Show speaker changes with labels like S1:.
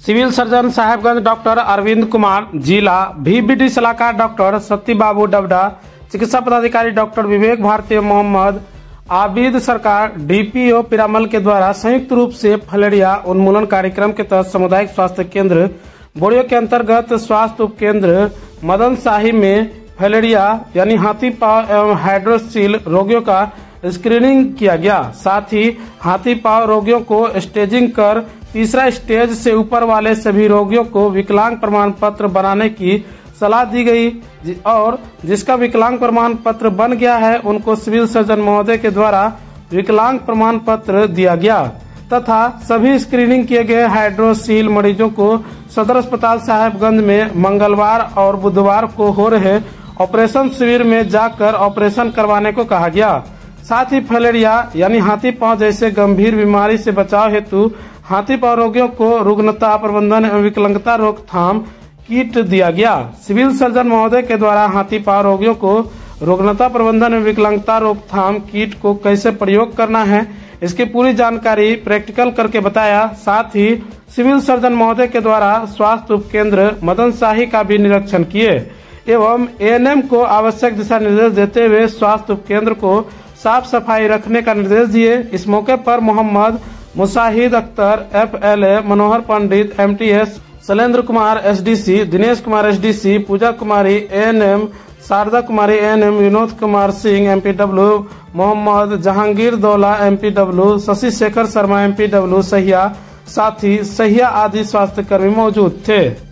S1: Civil surgeon Sahebganj doctor Arvind Kumar, जिला VBD सलाहकार doctor Satti Babu Dabda, चिकित्सा पदाधिकारी डॉक्टर विवेक भारती मोहम्मद, आबिद सरकार, DPO पिरामल के द्वारा संयुक्त रूप से फलेरिया उन्मूलन कार्यक्रम के तहत सामुदायिक स्वास्थ्य केंद्र बोरियो के अंतर्गत स्वास्थ्य उप केंद्र मदन शाही में फलेरिया यानी हाथी पांव एवं हाइड्रोसील रोगियों का स्क्रीनिंग किया गया। साथ ही हाथी पांव रोगियों को स्टेजिंग कर तीसरा स्टेज से ऊपर वाले सभी रोगियों को विकलांग प्रमाण पत्र बनाने की सलाह दी गई और जिसका विकलांग प्रमाण पत्र बन गया है उनको सिविल सर्जन महोदय के द्वारा विकलांग प्रमाण पत्र दिया गया तथा सभी स्क्रीनिंग किए गए हाइड्रोसील मरीजों को सदर अस्पताल साहेबगंज में मंगलवार और बुधवार को हो रहे ऑपरेशन शिविर में जाकर ऑपरेशन करवाने को कहा गया। साथ ही फलेरिया यानी हाथी पांव जैसे गंभीर बीमारी से बचाव हेतु हाथी पांव रोगियों को रुग्णता प्रबंधन एवं विकलांगता रोकथाम किट दिया गया। सिविल सर्जन महोदय के द्वारा हाथी पांव रोगियों को रुग्णता प्रबंधन एवं विकलांगता रोकथाम किट को कैसे प्रयोग करना है इसकी पूरी जानकारी प्रैक्टिकल करके बताया। साथ ही सिविल सर्जन महोदय के द्वारा स्वास्थ्य उप केंद्र मदन शाही का भी निरीक्षण किए एवं ANM को आवश्यक दिशा निर्देश देते हुए स्वास्थ्य उप केंद्र को साफ सफाई रखने का निर्देश दिए। इस मौके पर मोहम्मद मुसाहिद अख्तर FLA, मनोहर पंडित MTS, Shailendra Kumar SDC, Dinesh Kumar SDC, पूजा कुमारी ANM, शारदा कुमारी ANM, Vinod Kumar Singh MPW, Mohammad Jahangir Daula MPW, Shashi Shekhar Sharma MPW सहिया, साथ ही सहिया आदि स्वास्थ्य कर्मी मौजूद थे।